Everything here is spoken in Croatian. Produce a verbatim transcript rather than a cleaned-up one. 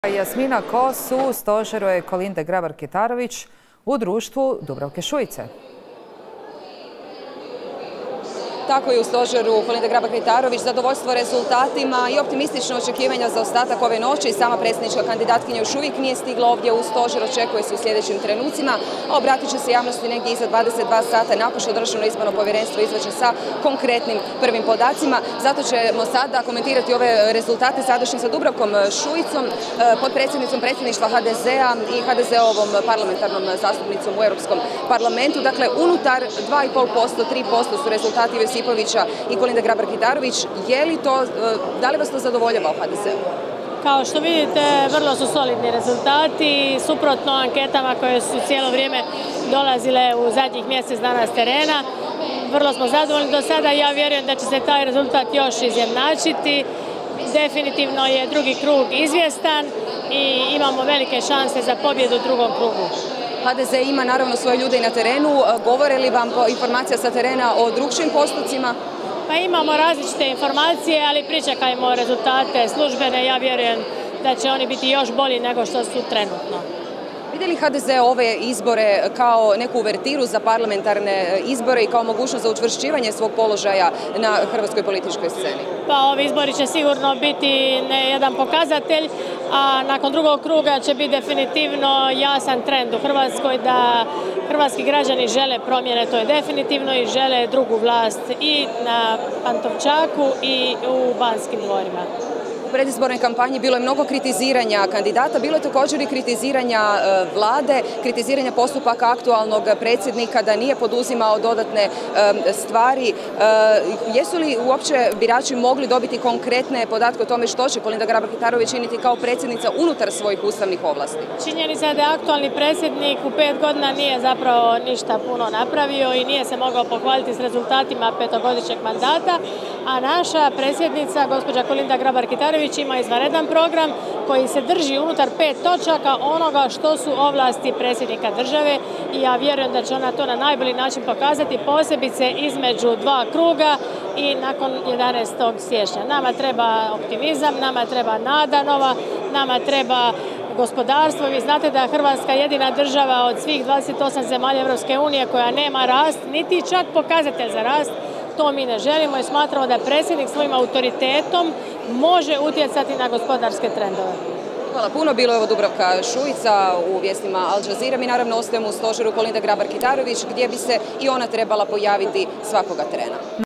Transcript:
Jasmina Kos u stožeru je Kolinde Grabar-Kitarović u društvu Dubravke Šuice. Tako je u stožeru Kolinde Grabar-Kitarović, zadovoljstvo rezultatima i optimistično očekivanja za ostatak ove noći. I sama predsjednička kandidatkinja još uvijek nije stigla ovdje u stožer, očekuje se u sljedećim trenucima, a obratit će se javnosti negdje iza dvadeset dva sata nakon što Državno izborno povjerenstvo izađe sa konkretnim prvim podacima. Zato ćemo sada komentirati ove rezultate sadašnje sa Dubravkom Šuicom, potpredsjednicom predsjedništva ha de zea i ha de zeovom parlamentarnom zastupnicom u Europskom parlamentu. Dakle, unutar dva i pol posto, tri posto su rezultati Josipovića i Kolinde Grabar-Kitarović. Je li to, da li vas to zadovoljava u ha de zeu? Kao što vidite, vrlo su solidni rezultati, suprotno anketama koje su cijelo vrijeme dolazile u zadnjih mjesec dana s terena. Vrlo smo zadovoljni do sada i ja vjerujem da će se taj rezultat još izjednačiti. Definitivno je drugi krug izvjestan i imamo velike šanse za pobjedu u drugom krugu. ha de ze ima naravno svoje ljude i na terenu. Govore li vam informacija sa terena o drugčijim postupcima? Pa imamo različite informacije, ali pričekajmo rezultate službene. Ja vjerujem da će oni biti još bolji nego što su trenutno. Vidi li ha de ze ove izbore kao neku uvertiru za parlamentarne izbore i kao mogućnost za učvršćivanje svog položaja na hrvatskoj političkoj sceni? Pa ovi izbori će sigurno biti ne jedan pokazatelj, a nakon drugog kruga će biti definitivno jasan trend u Hrvatskoj da hrvatski građani žele promjene, to je definitivno, i žele drugu vlast i na Pantovčaku i u Banskim dvorima. U predizbornoj kampanji bilo je mnogo kritiziranja kandidata, bilo je također i kritiziranja vlade, kritiziranja postupaka aktualnog predsjednika da nije poduzimao dodatne stvari. Jesu li uopće birači mogli dobiti konkretne podatke o tome što će Kolinda Grabar-Kitarović činiti kao predsjednica unutar svojih ustavnih ovlasti? Činjenica je da je aktualni predsjednik u pet godina nije zapravo ništa puno napravio i nije se mogao pohvaliti s rezultatima petogodišnjeg mandata, a naša predsjednica, gospođa Kolinda Grabar-Kitarović, ima izvanredan program koji se drži unutar pet točaka onoga što su ovlasti predsjednika države i ja vjerujem da će ona to na najbolji način pokazati, posebice između dva kruga i nakon jedanaestog siječnja. Nama treba optimizam, nama treba nada nova, nama treba gospodarstvo. Vi znate da je Hrvatska jedina država od svih dvadeset osam zemalja Europske unije koja nema rast, niti čak pokazatelj za rast. To mi ne želimo i smatramo da predsjednik svojim autoritetom može utjecati na gospodarske trendove. Hvala puno. Bilo je ovo Dubravka Šuica u vijestima Al Jazeera. Mi naravno ostajemo u stožeru Kolinde Grabar-Kitarović gdje bi se i ona trebala pojaviti svakoga trena.